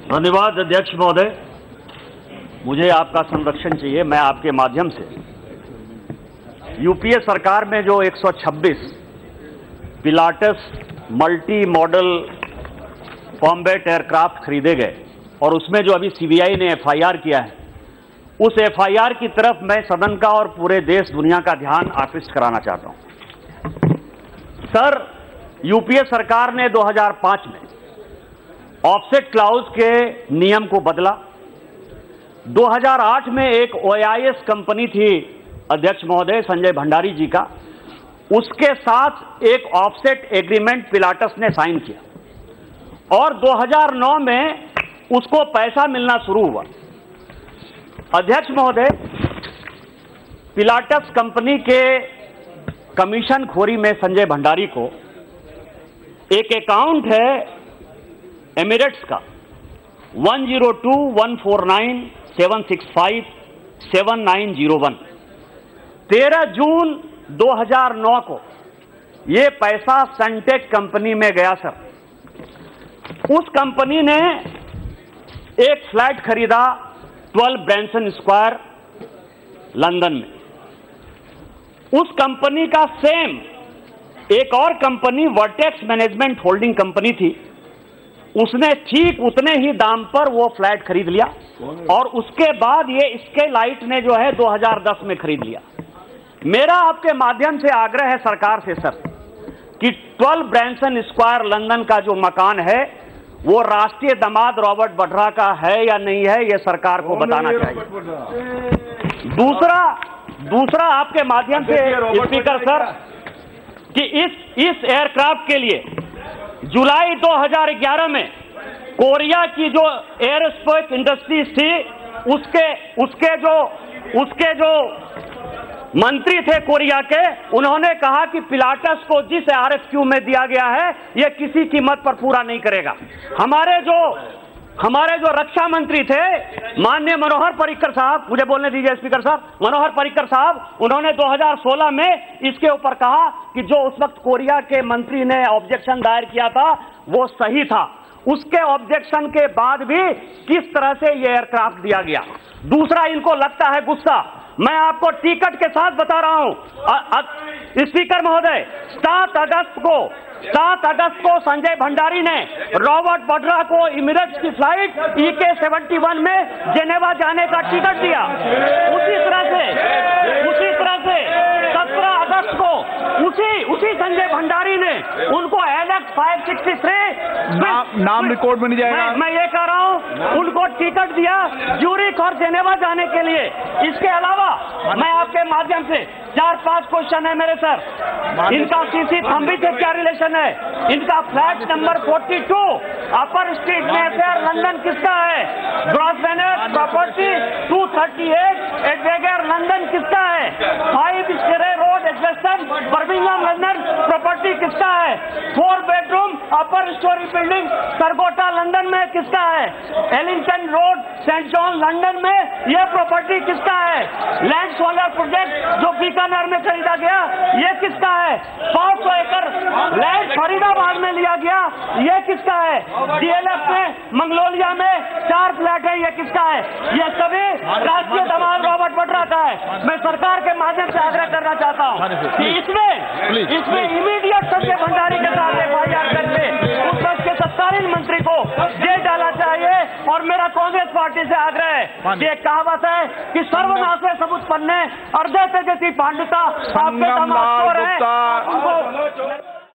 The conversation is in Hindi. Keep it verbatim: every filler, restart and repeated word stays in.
धन्यवाद अध्यक्ष महोदय। मुझे आपका संरक्षण चाहिए। मैं आपके माध्यम से यूपीए सरकार में जो एक सौ छब्बीस Pilatus multi model combat aircraft खरीदे गए और उसमें जो अभी सीबीआई ने एफआईआर किया है, उस एफआईआर की तरफ मैं सदन का और पूरे देश दुनिया का ध्यान आकृष्ट कराना चाहता हूं। सर, यूपीए सरकार ने दो हज़ार पाँच में ऑफसेट क्लाउज के नियम को बदला। दो हज़ार आठ में एक ओआईएस कंपनी थी अध्यक्ष महोदय संजय भंडारी जी का, उसके साथ एक ऑफसेट एग्रीमेंट पिलाटस ने साइन किया और दो हज़ार नौ में उसको पैसा मिलना शुरू हुआ। अध्यक्ष महोदय, पिलाटस कंपनी के कमीशन खोरी में संजय भंडारी को एक अकाउंट है एमिरेट्स का one zero two one four nine seven six five seven nine zero one. तेरह जून दो हज़ार नौ को यह पैसा सनटेक कंपनी में गया सर। उस कंपनी ने एक फ्लैट खरीदा ट्वेल्व ब्रैंसन स्क्वायर लंदन में। उस कंपनी का सेम एक और company Vertex management holding company थी, उसने ठीक उतने ही दाम पर वो फ्लैट खरीद लिया और उसके बाद ये स्काईलाइट ने जो है दो हज़ार दस में खरीद लिया। मेरा आपके माध्यम से आग्रह है सरकार से सर कि ट्वेल्व ब्रैंसन स्क्वायर लंदन का जो मकान है वो राष्ट्रीय दामाद रॉबर्ट वड्रा का है या नहीं है, ये सरकार को बताना चाहिए। दूसरा दूसरा आपके माध्यम से स्पीकर सर कि इस इस एयरक्राफ्ट के लिए जुलाई दो हज़ार ग्यारह में कोरिया की जो एयरोस्पेस इंडस्ट्रीज थी उसके उसके जो उसके जो मंत्री थे कोरिया के, उन्होंने कहा कि पिलाटस को जिस आरएफक्यू में दिया गया है यह किसी कीमत पर पूरा नहीं करेगा। हमारे जो हमारे जो रक्षा मंत्री थे माननीय मनोहर पर्रिकर साहब, मुझे बोलने दीजिए स्पीकर साहब, मनोहर पर्रिकर साहब, उन्होंने दो हज़ार सोलह में इसके ऊपर कहा कि जो उस वक्त कोरिया के मंत्री ने ऑब्जेक्शन दायर किया था वो सही था। उसके ऑब्जेक्शन के बाद भी किस तरह से ये एयरक्राफ्ट दिया गया। दूसरा, इनको लगता है गुस्सा, मैं आपको टिकट के साथ बता रहा हूं स्पीकर महोदय, सात अगस्त को सात अगस्त को संजय भंडारी ने रॉबर्ट वड्रा को इमिरेट्स की फ्लाइट ई के सेवेंटी वन में जेनेवा जाने का टिकट दिया। उसी तरह से उसी तरह से सत्रह अगस्त को उसी उसी संजय भंडारी ने उनको एलेक्स फाइव सिक्सटी थ्री नाम, नाम रिकॉर्ड में नहीं जाएगा। मैं, मैं ये कह रहा हूं उनको टिकट दिया ज्यूरिख और जेनेवा जाने के लिए। इसके अलावा मैं आपके माध्यम से चार पांच क्वेश्चन है मेरे सर। इनका सीसी थम्बी से क्या रिलेशन है? इनका फ्लैट नंबर बयालीस अपर स्ट्रीट में से लंदन किसका है? ग्रॉसवेनर प्रॉपर्टी दो सौ अड़तीस एडवेगर लंदन किसका है? फाइव स्टेरे रोड एडवेस्टन बर्मिंघम लंदन प्रॉपर्टी किसका है? Four bedroom upper storey building सरगोटा लंदन में किसका है? Ellington road saint John London में यह प्रॉपर्टी किसका है? लैंड सोलर प्रोजेक्ट जो बीकानेर में खरीदा गया यह किसका है? पांच सौ एकड़ लैंड फरीदाबाद में लिया गया, यह किसका है? डीएलएफ में मंगलोलिया में चार फ्लैट है, यह किसका है? यह सभी राष्ट्रीय दामाद रॉबर्ट वड्रा का है। मैं सरकार के माध्यम से आग्रह करना चाहता हूं कि इसमें इसमें इमीडिएट संजय भंडारी के साथ एफआईआर करके उस वक्त के तत्कालीन मंत्री को जेल डाला चाहिए। और मेरा कांग्रेस पार्टी से आग्रह है कि एक कहावत है कि सर्वनाश सबूत पन्ने अर्धे तेजस्वी पांडुता आपके दामाद चोर हैं।